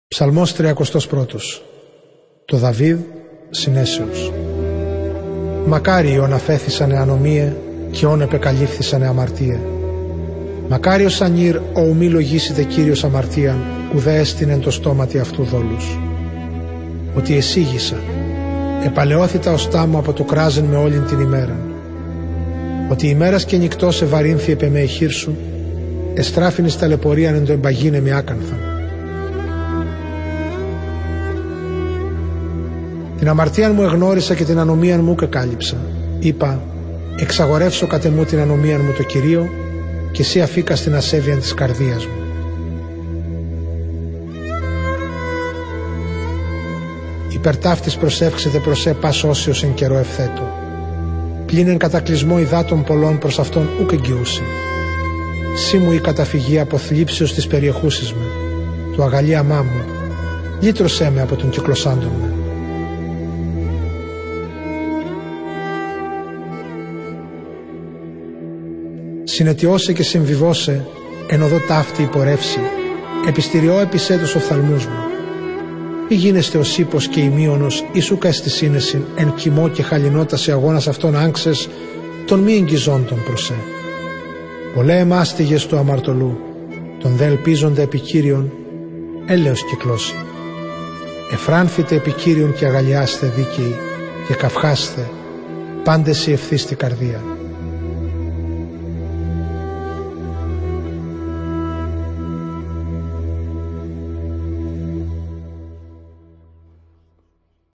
Ψαλμός 31. Το Δαβίδ συνέσεως. Μακάριοι ον αφέθησανε ανομίε και ον επεκαλύφθησανε αμαρτίε. Μακάριος ανήρ ο ουμή λογίσιτε Κύριος αμαρτίαν, ουδέ έστειν εν το στόματι αυτού δόλους. Ότι εσύγησα, επαλαιώθητα οστά μου από το κράζεν με όλην την ημέραν. Ότι ημέρας και νυκτός ευαρύνθη επ' εμέ η χείρ σου, εστράφην εις ταλαιπωρίαν εν το εμπαγίνε με άκανθαν. Την αμαρτίαν μου εγνώρισα και την ανομίαν μου κεκάλυψα. Είπα, εξαγορεύσω κατ' εμού την ανομίαν μου το Κυρίο, και εσύ αφήκα στην ασέβεια της καρδίας μου. Υπερταύτης προσεύξετε προς πας όσιος εν καιρό ευθέτω. Πλην εν κατακλυσμό υδάτων πολλών προς αυτόν ούκ εγγυούσι. Σύ μου η καταφυγή από θλίψεως της περιεχούσης με, του αγαλίαμά μου, λύτρωσέ με από τον κυκλωσάντων με. Συνετιώσε και συμβιβώσε, εν οδό ταύτη υπορεύσει, επιστηριώ επισέ τους οφθαλμούς μου. Ή γίνεστε ο ύπος και ημίωνος, ή σου καιστησίνεσιν, εν κοιμό και χαλινότα σε αγώνας αυτών άγξες, των μη εγγυζόντων προσέ. Πολλέ εμάστιγες του αμαρτωλού, τον δε ελπίζονται επικύριον, έλεος κυκλώσει. Εφράνθητε επικύριον και αγαλιάστε δίκαιοι, και καυχάστε, πάντες η ευθύστη καρδία.